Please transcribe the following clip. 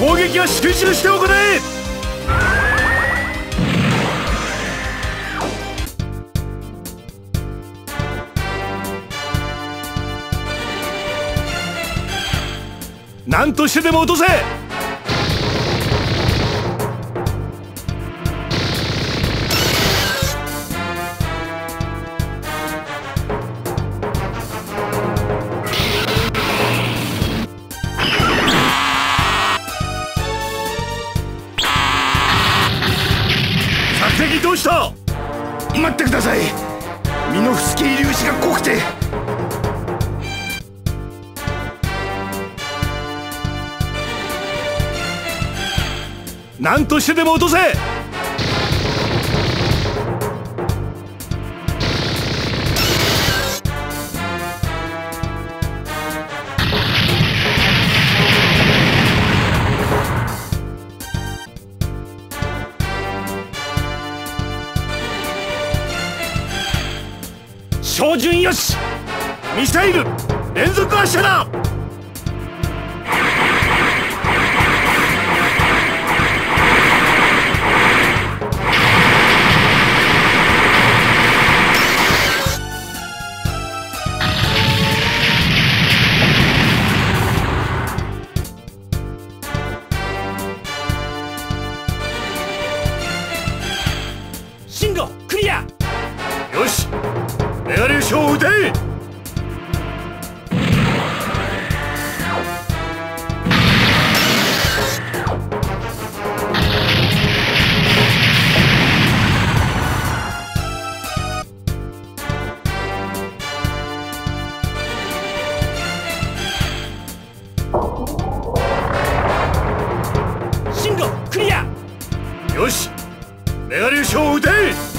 攻撃は集中して行え。何としてでも落とせ。索敵どうした。 待ってください。ミノフスキー粒子が濃くて。 何としてでも落とせ。照準よし。ミサイル連続発射だ。進路クリア。よし、メガ粒子を撃て。進路クリア。よし、メガ粒子を撃て。